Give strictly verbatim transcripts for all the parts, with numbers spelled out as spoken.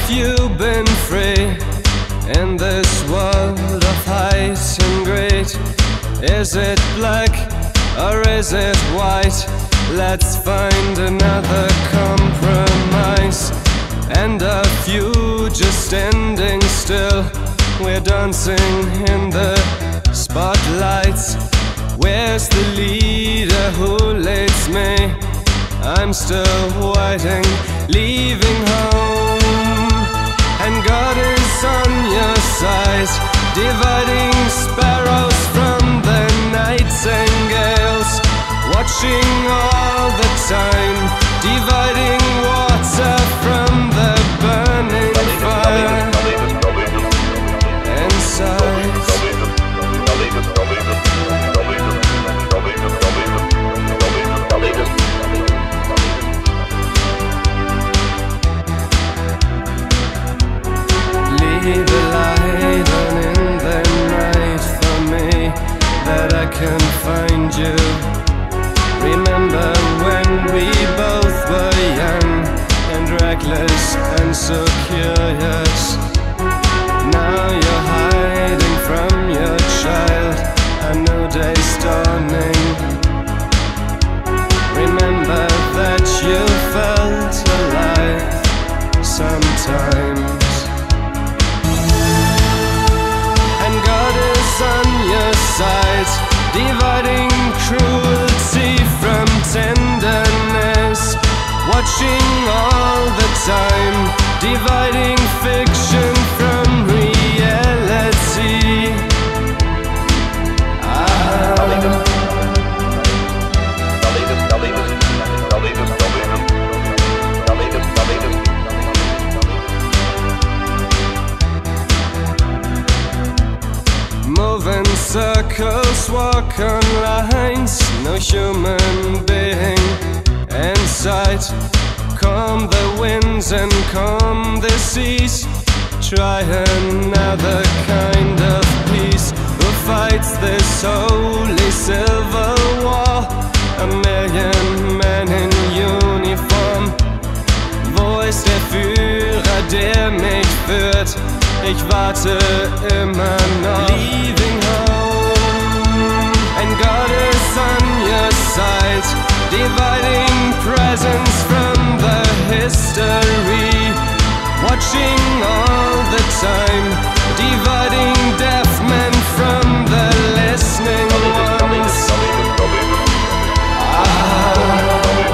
you been free in this world of height and great? Is it black or is it white? Let's find another compromise. And a few just standing still. We're dancing in the spotlights. Where's the leader who leads me? I'm still waiting, leaving home. And God is on your side, dividing sparrows from the nightingales, watching all the time, dividing water from the burning fire inside. Leave a light on in the night for me, that I can find you. Remember when we both were young and reckless and so curious. Now you're hiding from your child, a new day's dawning. Remember that you felt alive sometimes. And God is on your side, dividing cruelty from tenderness, watching all the time, dividing fiction from reality. Ah. Moving circles, walk on lines, no human being in sight. Calm the winds and calm the seas. Try another kind of peace. Who fights this holy civil war? A million men in uniform. Wo ist der Führer, der mich führt? Ich warte immer noch. Leaving home, and God is on your side, dividing presence from the history, watching all the time, dividing deaf men from the listening ones. Ah.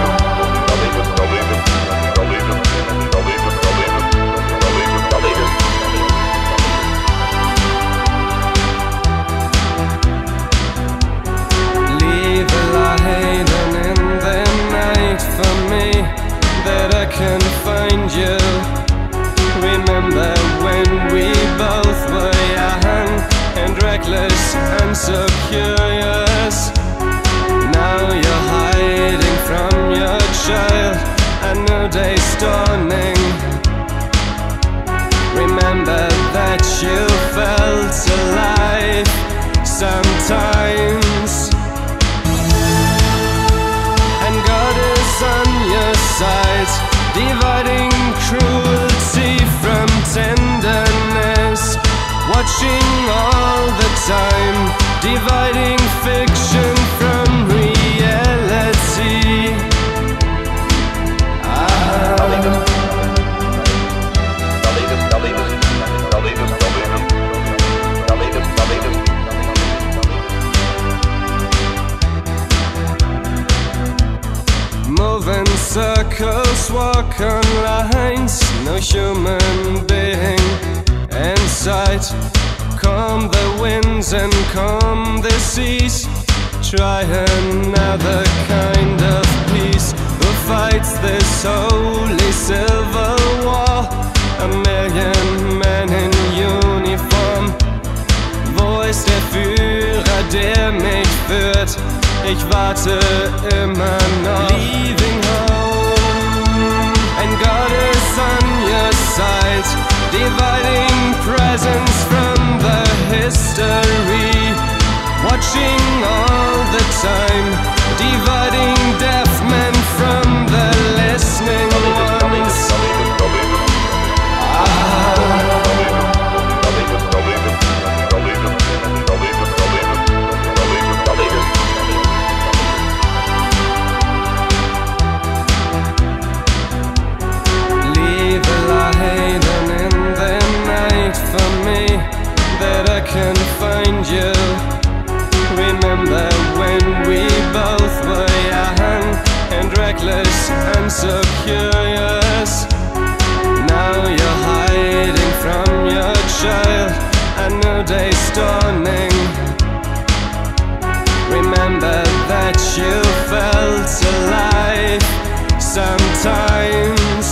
Can find you. Remember when we both were young and reckless and so curious. Now you're hiding from your child, a new day's dawning. Remember that you felt alive sometimes. And God is on your side, dividing cruelty from tenderness, watching all the time, dividing fiction from reality. Ah. Moving circles, walk on lines, no human being in sight. Calm the winds and calm the seas. Try another kind of peace. Who fights this holy civil war? A million men in uniform. Wo ist der Führer, der mich führt? Ich warte immer noch. Leaving home, and God is on your side, dividing presence from the history, watching all the time, dividing deaf men from the listening ones. Ah. can find you. Remember when we both were young and reckless and so curious. Now you're hiding from your child, a new day's dawning. Remember that you felt alive sometimes,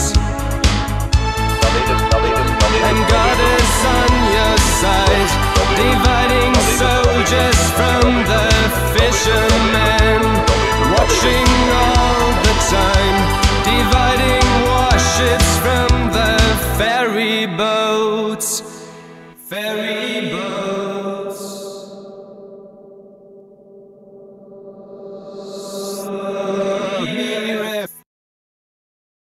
and God is on your side, dividing soldiers from the fishermen, watching all the time, dividing warships from the ferry boats. Ferry boats.